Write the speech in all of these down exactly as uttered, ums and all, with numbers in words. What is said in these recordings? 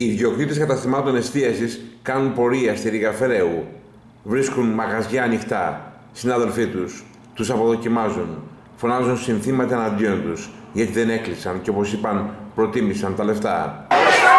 Οι ιδιοκτήτες καταστημάτων εστίασης κάνουν πορεία στη Ρήγα Φεραίου. Βρίσκουν μαγαζιά ανοιχτά. Συνάδελφοί τους τους αποδοκιμάζουν. Φωνάζουν συνθήματα εναντίον τους γιατί δεν έκλεισαν και, όπως είπαν, προτίμησαν τα λεφτά.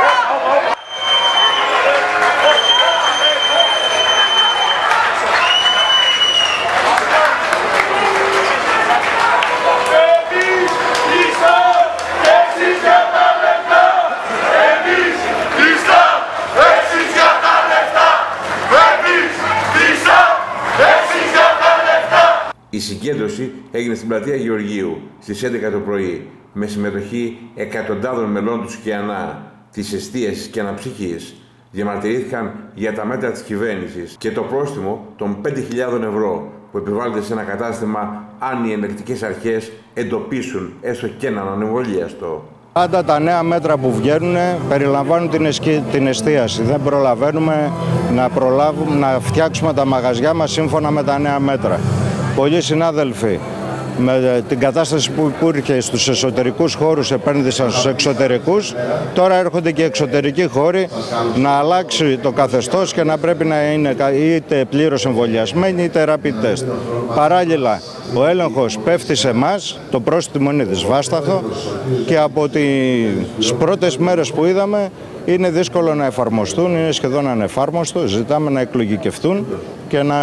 Η συγκέντρωση έγινε στην πλατεία Γεωργίου στις έντεκα το πρωί με συμμετοχή εκατοντάδων μελών του ΣΚΙΑΝΑ, της εστίασης και αναψυχής. Διαμαρτυρήθηκαν για τα μέτρα της κυβέρνησης και το πρόστιμο των πέντε χιλιάδες ευρώ που επιβάλλεται σε ένα κατάστημα αν οι ελεκτικές αρχές εντοπίσουν έστω και έναν ανεμβολίαστο. Πάντα τα νέα μέτρα που βγαίνουν περιλαμβάνουν την, εσκι... την εστίαση. Δεν προλαβαίνουμε να, προλάβουμε, να φτιάξουμε τα μαγαζιά μας σύμφωνα με τα νέα μέτρα. Πολλοί συνάδελφοι με την κατάσταση που υπήρχε στους εσωτερικούς χώρους επένδυσαν στους εξωτερικούς. Τώρα έρχονται και εξωτερικοί χώροι να αλλάξει το καθεστώς και να πρέπει να είναι είτε πλήρως εμβολιασμένοι είτε rapid test. Παράλληλα, ο έλεγχος πέφτει σε εμάς, το πρόστιμο είναι δυσβάσταχο και από τις πρώτες μέρες που είδαμε είναι δύσκολο να εφαρμοστούν, είναι σχεδόν ανεφάρμοστο. Ζητάμε να εκλογικευτούν και να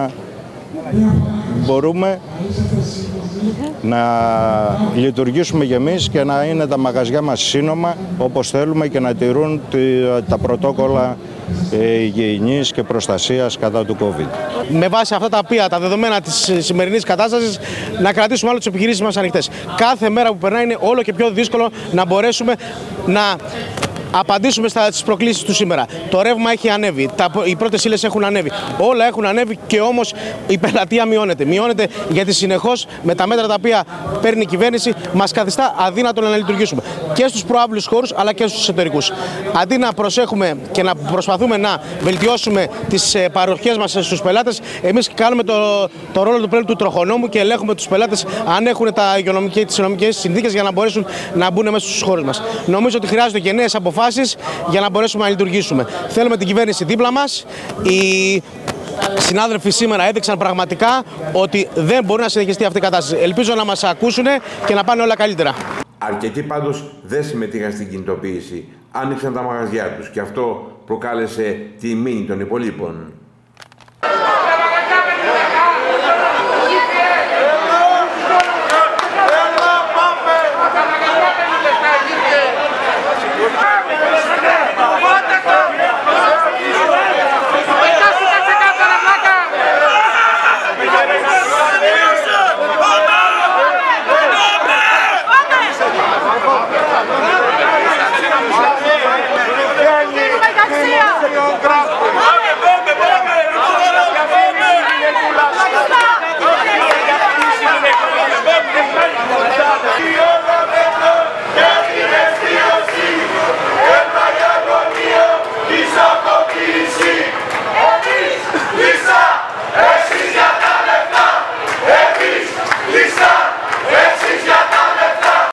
μπορούμε να λειτουργήσουμε και εμείς και να είναι τα μαγαζιά μας σύνομα όπως θέλουμε και να τηρούν τα πρωτόκολλα υγιεινής και προστασίας κατά του COVID. Με βάση αυτά τα οποία, τα δεδομένα της σημερινής κατάστασης, να κρατήσουμε άλλο τις επιχειρήσεις μας ανοιχτές. Κάθε μέρα που περνάει είναι όλο και πιο δύσκολο να μπορέσουμε να απαντήσουμε στις προκλήσεις του σήμερα. Το ρεύμα έχει ανέβει, τα, οι πρώτες ύλες έχουν ανέβει, όλα έχουν ανέβει και όμως η πελατεία μειώνεται. Μειώνεται γιατί συνεχώς με τα μέτρα τα οποία παίρνει η κυβέρνηση μας καθιστά αδύνατο να λειτουργήσουμε και στους προάβλους χώρους αλλά και στους εσωτερικούς. Αντί να προσέχουμε και να προσπαθούμε να βελτιώσουμε τις παροχές μας στους πελάτες, εμείς κάνουμε το, το ρόλο του πλέον του τροχονόμου και ελέγχουμε τους πελάτες αν έχουν τα υγειονομικές, τις υγειονομικές συνθήκες για να μπορέσουν να μπουν μέσα στους χώρους μας. Νομίζω ότι χρειάζονται και νέες αποφάσεις για να μπορέσουμε να λειτουργήσουμε. Θέλουμε την κυβέρνηση δίπλα μας. Οι συνάδελφοι σήμερα έδειξαν πραγματικά ότι δεν μπορεί να συνεχιστεί αυτή η κατάσταση. Ελπίζω να μας ακούσουν και να πάνε όλα καλύτερα. Αρκετοί πάντως δεν συμμετείχαν στην κινητοποίηση. Άνοιξαν τα μαγαζιά τους και αυτό προκάλεσε τη μήνυ των υπολείπων.